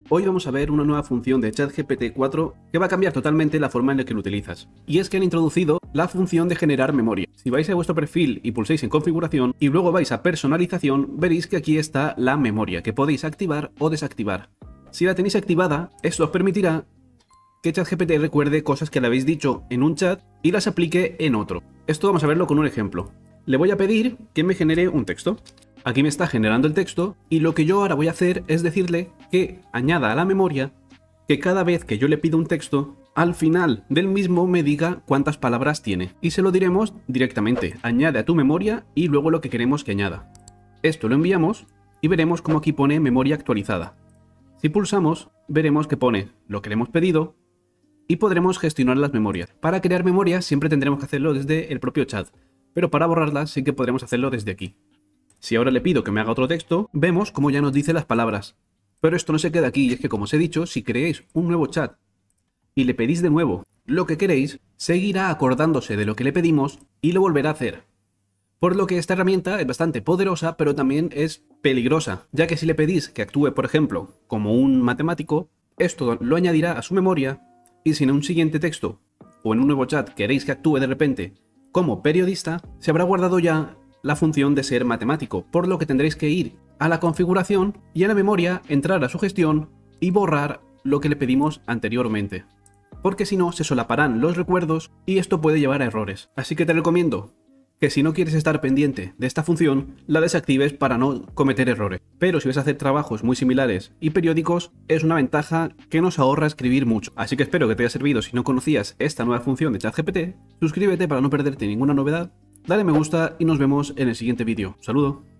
Hoy vamos a ver una nueva función de ChatGPT 4 que va a cambiar totalmente la forma en la que lo utilizas. Y es que han introducido la función de generar memoria. Si vais a vuestro perfil y pulsáis en configuración y luego vais a personalización, veréis que aquí está la memoria que podéis activar o desactivar. Si la tenéis activada, esto os permitirá que ChatGPT recuerde cosas que le habéis dicho en un chat y las aplique en otro. Esto vamos a verlo con un ejemplo. Le voy a pedir que me genere un texto. Aquí me está generando el texto y lo que yo ahora voy a hacer es decirle que añada a la memoria que cada vez que yo le pido un texto, al final del mismo me diga cuántas palabras tiene. Y se lo diremos directamente, añade a tu memoria y luego lo que queremos que añada. Esto lo enviamos y veremos cómo aquí pone memoria actualizada. Si pulsamos, veremos que pone lo que le hemos pedido y podremos gestionar las memorias. Para crear memorias siempre tendremos que hacerlo desde el propio chat, pero para borrarlas sí que podremos hacerlo desde aquí. Si ahora le pido que me haga otro texto, vemos cómo ya nos dice las palabras. Pero esto no se queda aquí, y es que como os he dicho, si creéis un nuevo chat y le pedís de nuevo lo que queréis, seguirá acordándose de lo que le pedimos y lo volverá a hacer. Por lo que esta herramienta es bastante poderosa, pero también es peligrosa, ya que si le pedís que actúe, por ejemplo, como un matemático, esto lo añadirá a su memoria, y si en un siguiente texto o en un nuevo chat queréis que actúe de repente como periodista, se habrá guardado ya la función de ser matemático, por lo que tendréis que ir a la configuración y a la memoria, entrar a su gestión y borrar lo que le pedimos anteriormente. Porque si no, se solaparán los recuerdos y esto puede llevar a errores. Así que te recomiendo que si no quieres estar pendiente de esta función, la desactives para no cometer errores. Pero si vas a hacer trabajos muy similares y periódicos, es una ventaja que nos ahorra escribir mucho. Así que espero que te haya servido. Si no conocías esta nueva función de ChatGPT, suscríbete para no perderte ninguna novedad. Dale me gusta y nos vemos en el siguiente vídeo. ¡Saludo!